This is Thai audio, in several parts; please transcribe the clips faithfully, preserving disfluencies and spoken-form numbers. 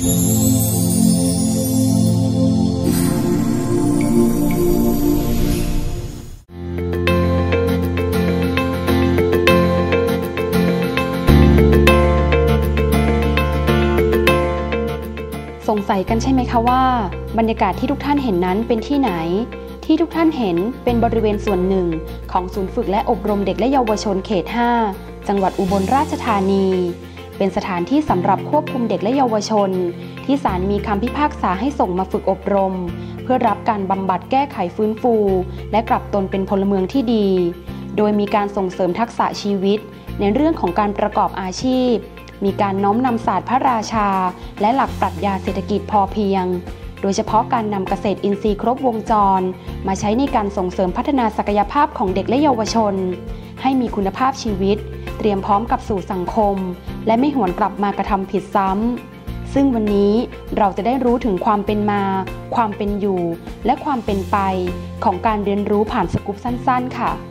สงสัยกันใช่ไหมคะว่าบรรยากาศที่ทุกท่านเห็นนั้นเป็นที่ไหนที่ทุกท่านเห็นเป็นบริเวณส่วนหนึ่งของศูนย์ฝึกและอบรมเด็กและเยาวชนเขตห้าจังหวัดอุบลราชธานีเป็นสถานที่สำหรับควบคุมเด็กและเยาวชนที่ศาลมีคำพิพากษาให้ส่งมาฝึกอบรมเพื่อรับการบำบัดแก้ไขฟื้นฟูและกลับตนเป็นพลเมืองที่ดีโดยมีการส่งเสริมทักษะชีวิตในเรื่องของการประกอบอาชีพมีการน้อมนำศาสตร์พระราชาและหลักปรัชญาเศรษฐกิจพอเพียงโดยเฉพาะการนำเกษตรอินทรีย์ครบวงจรมาใช้ในการส่งเสริมพัฒนาศักยภาพของเด็กและเยาวชนให้มีคุณภาพชีวิตเตรียมพร้อมกับสู่สังคมและไม่หวนกลับมากระทำผิดซ้ำซึ่งวันนี้เราจะได้รู้ถึงความเป็นมาความเป็นอยู่และความเป็นไปของการเรียนรู้ผ่านสกู๊ปสั้นๆค่ะ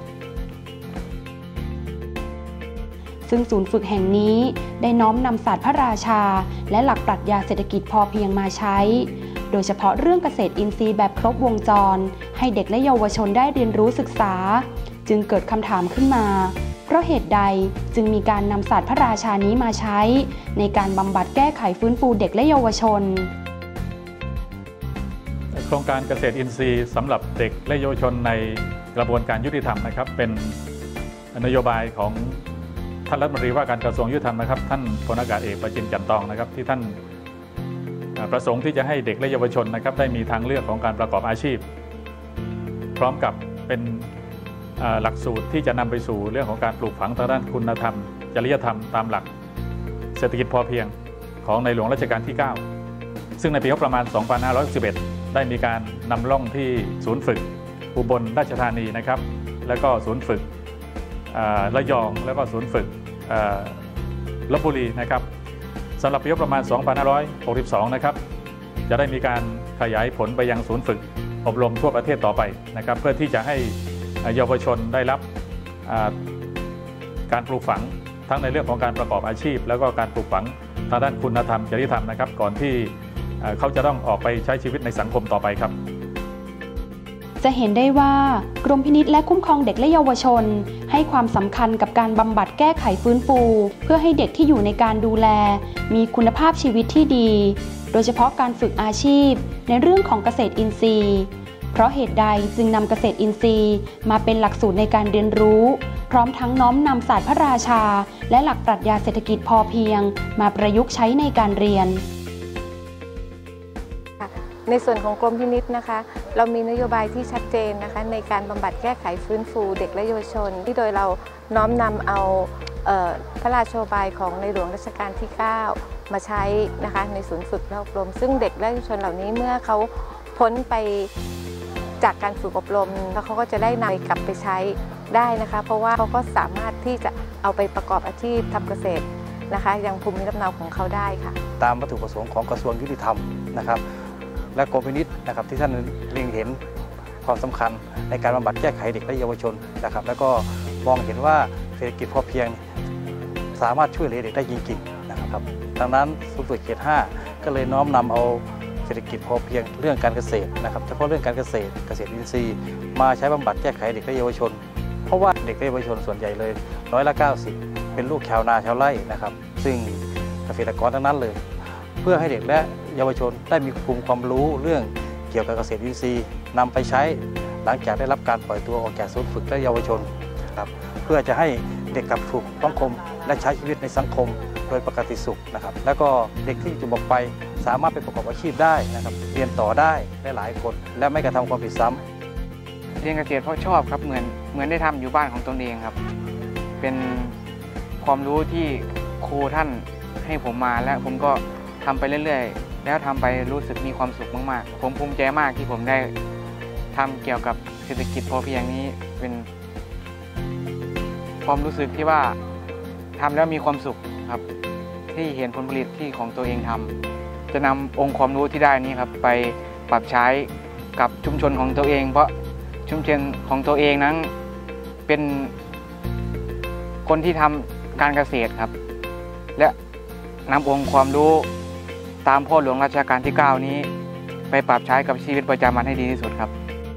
ซึ่งศูนย์ฝึกแห่งนี้ได้น้อมนำศาสตร์พระราชาและหลักปรัชญาเศรษฐกิจพอเพียงมาใช้โดยเฉพาะเรื่องเกษตรอินทรีย์แบบครบวงจรให้เด็กและเยาวชนได้เรียนรู้ศึกษาจึงเกิดคำถามขึ้นมาเพราะเหตุใดจึงมีการนำศาสตร์พระราชานี้มาใช้ในการบำบัดแก้ไขฟื้นฟูเด็กและเยาวชนโครงการเกษตรอินทรีย์สำหรับเด็กและเยาวชนในกระบวนการยุติธรรมนะครับเป็นนโยบายของท่านรัฐมนตรีว่าการกระทรวงยุติธรรมนะครับท่านพลอากาศเอกประจินจันทร์ทองนะครับที่ท่านประสงค์ที่จะให้เด็กและเยาวชนนะครับได้มีทางเลือกของการประกอบอาชีพพร้อมกับเป็นหลักสูตรที่จะนำไปสู่เรื่องของการปลูกฝังทางด้านคุณธรรมจริยธรรมตามหลักเศรษฐกิจพอเพียงของในหลวงรัชกาลที่เก้าซึ่งในปีงบประมาณสองพันห้าร้อยหกสิบเอ็ดได้มีการนำร่องที่ศูนย์ฝึกอุบลราชธานีนะครับแล้วก็ศูนย์ฝึกระยองแล้วก็ศูนย์ฝึกลพบุรีนะครับสำหรับปีงบประมาณสองพันห้าร้อยหกสิบสองนะครับจะได้มีการขยายผลไปยังศูนย์ฝึกอบรมทั่วประเทศต่อไปนะครับเพื่อที่จะให้เยาวชนได้รับการปลูกฝังทั้งในเรื่องของการประกอบอาชีพแล้วก็การปลูกฝังทางด้านคุณธรรมจริยธรรมนะครับก่อนที่เขาจะต้องออกไปใช้ชีวิตในสังคมต่อไปครับจะเห็นได้ว่ากรมพินิจและคุ้มครองเด็กและเยาวชนให้ความสำคัญกับการบำบัดแก้ไขฟื้นฟูเพื่อให้เด็กที่อยู่ในการดูแลมีคุณภาพชีวิตที่ดีโดยเฉพาะการฝึกอาชีพในเรื่องของเกษตรอินทรีย์เพราะเหตุใดจึงนำเกษตรอินทรีย์มาเป็นหลักสูตรในการเรียนรู้พร้อมทั้งน้อมนำศาสตร์พระราชาและหลักปรัชญาเศรษฐกิจพอเพียงมาประยุกต์ใช้ในการเรียนในส่วนของกรมพินิจนะคะเรามีนโยบายที่ชัดเจนนะคะในการบำบัดแก้ไขฟื้นฟูเด็กและเยาวชนที่โดยเราน้อมนำเอาเอ่อพระราชโองการของในหลวงรัชกาลที่เก้ามาใช้นะคะในศูนย์ฝึกและอบรมซึ่งเด็กและเยาวชนเหล่านี้เมื่อเขาพ้นไปจากการฝึกอบรมแล้วเขาก็จะได้นำกลับไปใช้ได้นะคะเพราะว่าเขาก็สามารถที่จะเอาไปประกอบอาชีพทำเกษตรนะคะยังภูมิลำเนาของเขาได้ค่ะตามวัตถุประสงค์ของกระทรวงยุติธรรมนะครับและกรมพินิจนะครับที่ท่านเล็งเห็นความสำคัญในการบำบัดแก้ไขเด็กและเยาวชนนะครับแล้วก็มองเห็นว่าเศรษฐกิจพอเพียงสามารถช่วยเหลือเด็กได้จริงๆนะครับดังนั้นศูนย์ฝึกเขตห้าก็เลยน้อมนำเอาเศรษฐกิจพอเพียงเรื่องการเกษตรนะครับเฉพาะเรื่องการเกษตรเกษตรอินทรีย์มาใช้บำบัดแก้ไขเด็กและเยาวชนเพราะว่าเด็กและเยาวชนส่วนใหญ่เลยร้อยละเก้าสิบเป็นลูกชาวนาชาวไร่นะครับซึ่งเกษตรกรทั้งนั้นเลยเพื่อให้เด็กและเยาวชนได้มีภูมิความรู้เรื่องเกี่ยวกับเกษตรอินทรีย์นำไปใช้หลังจากได้รับการปล่อยตัวออกจากศูนย์ฝึกและเยาวชนครับเพื่อจะให้เด็กกลับสู่สังคมและใช้ชีวิตในสังคมโดยปกติสุขนะครับแล้วก็เด็กที่ถูกบอกไปสามารถไปประกอบอาชีพได้นะครับเรียนต่อได้ได้หลายคนและไม่กระทำความผิดซ้ำเรียนเกษตรเพราะชอบครับเหมือนเหมือนได้ทำอยู่บ้านของตนเองครับเป็นความรู้ที่ครูท่านให้ผมมาและผมก็ทำไปเรื่อยๆแล้วทำไปรู้สึกมีความสุขมากๆผมภูมิใจมากที่ผมได้ทำเกี่ยวกับเศรษฐกิจพอเพียงนี้เป็นความรู้สึกที่ว่าทำแล้วมีความสุขครับที่เห็นผลผลิตที่ของตัวเองทำจะนำองค์ความรู้ที่ได้นี้ครับไปปรับใช้กับชุมชนของตัวเองเพราะชุมชนของตัวเองนั้นเป็นคนที่ทำการเกษตรครับและนำองค์ความรู้ตามพ่อหลวงรัชกาลที่เก้านี้ไปปรับใช้กับชีวิตประจำวันให้ดีที่สุดครับ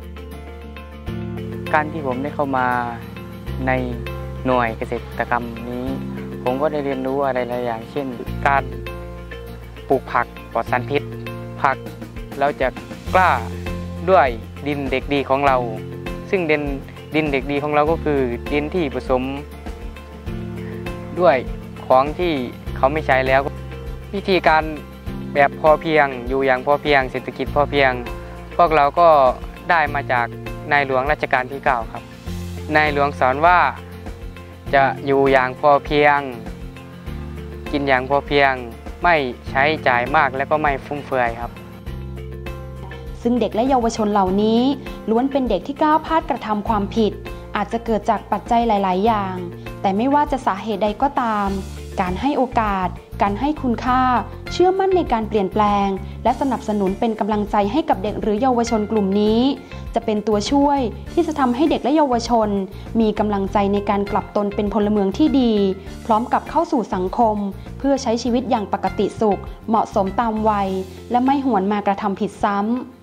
การที่ผมได้เข้ามาในหน่วยเกษตรกรรมนี้ผมก็ได้เรียนรู้อะไรหลายอย่างเช่นการปลูกผักปลอดสารพิษผักเราจะกล้าด้วยดินเด็กดีของเราซึ่งดินดินเด็กดีของเราก็คือดินที่ผสมด้วยของที่เขาไม่ใช้แล้ววิธีการแบบพอเพียงอยู่อย่างพอเพียงเศรษฐกิจพอเพียงพวกเราก็ได้มาจากในหลวงรัชกาลที่เก้าครับในหลวงสอนว่าจะอยู่อย่างพอเพียงกินอย่างพอเพียงไม่ใช้จ่ายมากและก็ไม่ฟุ่มเฟือยครับซึ่งเด็กและเยาวชนเหล่านี้ล้วนเป็นเด็กที่ก้าวพลาดกระทำความผิดอาจจะเกิดจากปัจจัยหลายๆอย่างแต่ไม่ว่าจะสาเหตุใดก็ตามการให้โอกาสการให้คุณค่าเชื่อมั่นในการเปลี่ยนแปลงและสนับสนุนเป็นกำลังใจให้กับเด็กหรือเยาวชนกลุ่มนี้จะเป็นตัวช่วยที่จะทำให้เด็กและเยาวชนมีกำลังใจในการกลับตนเป็นพลเมืองที่ดีพร้อมกับเข้าสู่สังคมเพื่อใช้ชีวิตอย่างปกติสุขเหมาะสมตามวัยและไม่หวนมากระทำผิดซ้ำ